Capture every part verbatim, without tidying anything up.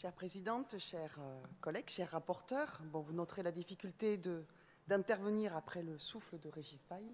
Chère présidente, chers euh, collègues, chers rapporteurs, bon, vous noterez la difficulté d'intervenir après le souffle de Régis Bail.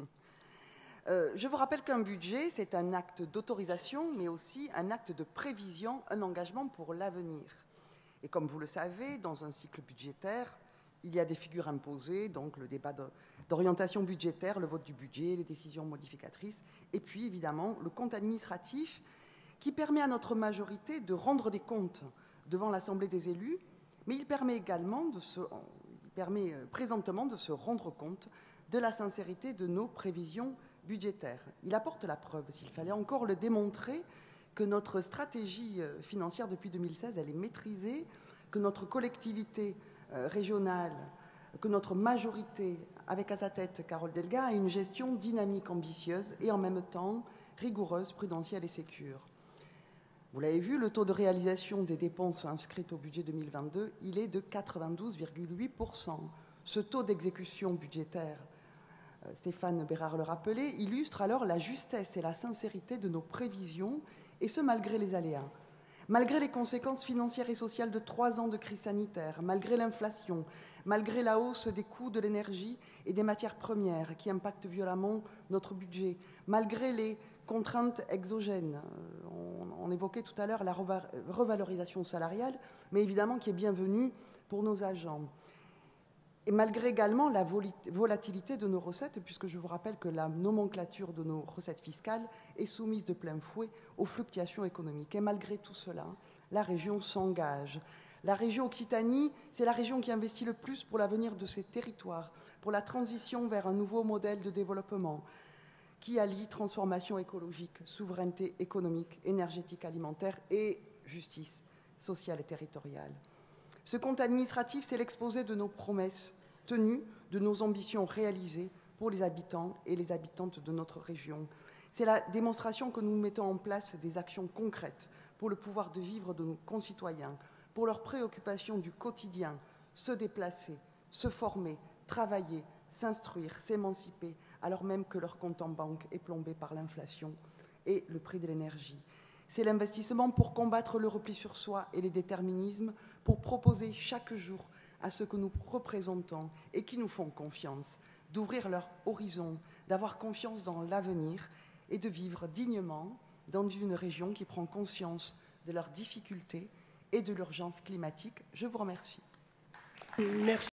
Euh, je vous rappelle qu'un budget, c'est un acte d'autorisation, mais aussi un acte de prévision, un engagement pour l'avenir. Et comme vous le savez, dans un cycle budgétaire, il y a des figures imposées, donc le débat d'orientation budgétaire, le vote du budget, les décisions modificatrices, et puis évidemment le compte administratif qui permet à notre majorité de rendre des comptes devant l'Assemblée des élus, mais il permet également de se, il permet présentement de se rendre compte de la sincérité de nos prévisions budgétaires. Il apporte la preuve, s'il fallait encore le démontrer, que notre stratégie financière depuis deux mille seize, elle est maîtrisée, que notre collectivité régionale, que notre majorité, avec à sa tête Carole Delga, a une gestion dynamique, ambitieuse et en même temps rigoureuse, prudentielle et sécure. Vous l'avez vu, le taux de réalisation des dépenses inscrites au budget deux mille vingt-deux, il est de quatre-vingt-douze virgule huit pour cent. Ce taux d'exécution budgétaire, Stéphane Bérard le rappelait, illustre alors la justesse et la sincérité de nos prévisions, et ce malgré les aléas. Malgré les conséquences financières et sociales de trois ans de crise sanitaire, malgré l'inflation, malgré la hausse des coûts de l'énergie et des matières premières qui impactent violemment notre budget, malgré les contraintes exogènes. On, on évoquait tout à l'heure la revalorisation salariale, mais évidemment qui est bienvenue pour nos agents. Et malgré également la volatilité de nos recettes, puisque je vous rappelle que la nomenclature de nos recettes fiscales est soumise de plein fouet aux fluctuations économiques. Et malgré tout cela, la région s'engage. La région Occitanie, c'est la région qui investit le plus pour l'avenir de ses territoires, pour la transition vers un nouveau modèle de développement qui allie transformation écologique, souveraineté économique, énergétique, alimentaire et justice sociale et territoriale. Ce compte administratif, c'est l'exposé de nos promesses tenues, de nos ambitions réalisées pour les habitants et les habitantes de notre région. C'est la démonstration que nous mettons en place des actions concrètes pour le pouvoir de vivre de nos concitoyens, pour leurs préoccupations du quotidien, se déplacer, se former, travailler, s'instruire, s'émanciper, alors même que leur compte en banque est plombé par l'inflation et le prix de l'énergie. C'est l'investissement pour combattre le repli sur soi et les déterminismes, pour proposer chaque jour à ceux que nous représentons et qui nous font confiance, d'ouvrir leur horizon, d'avoir confiance dans l'avenir et de vivre dignement dans une région qui prend conscience de leurs difficultés et de l'urgence climatique. Je vous remercie. Merci.